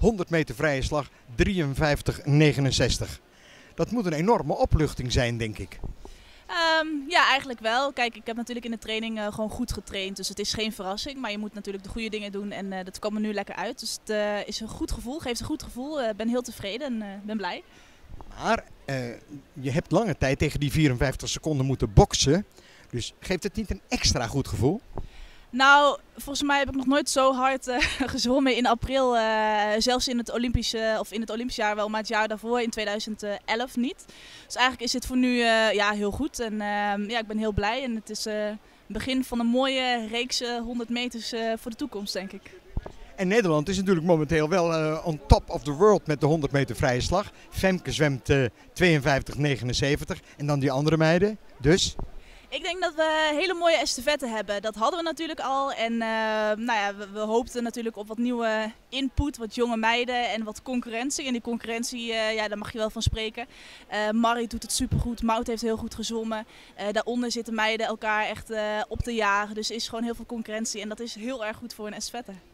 100 meter vrije slag 53,69. Dat moet een enorme opluchting zijn, denk ik. Ja, eigenlijk wel. Kijk, ik heb natuurlijk in de training gewoon goed getraind. Dus het is geen verrassing. Maar je moet natuurlijk de goede dingen doen. En dat kwam er nu lekker uit. Dus het is een goed gevoel. Geeft een goed gevoel. Ik ben heel tevreden en ben blij. Maar je hebt lange tijd tegen die 54 seconden moeten boksen. Dus geeft het niet een extra goed gevoel? Nou, volgens mij heb ik nog nooit zo hard gezwommen in april. Zelfs in het Olympisch jaar wel, maar het jaar daarvoor in 2011 niet. Dus eigenlijk is dit voor nu ja, heel goed. En ja, ik ben heel blij. En het is het begin van een mooie reeks 100 meters voor de toekomst, denk ik. En Nederland is natuurlijk momenteel wel on top of the world met de 100 meter vrije slag. Femke zwemt 52,79 en dan die andere meiden. Dus? Ik denk dat we hele mooie estafette hebben. Dat hadden we natuurlijk al. En nou ja, we hoopten natuurlijk op wat nieuwe input, wat jonge meiden en wat concurrentie. En die concurrentie, ja, daar mag je wel van spreken. Marit doet het supergoed, Maud heeft heel goed gezwommen. Daaronder zitten meiden elkaar echt op te jagen. Dus er is gewoon heel veel concurrentie en dat is heel erg goed voor een estafette.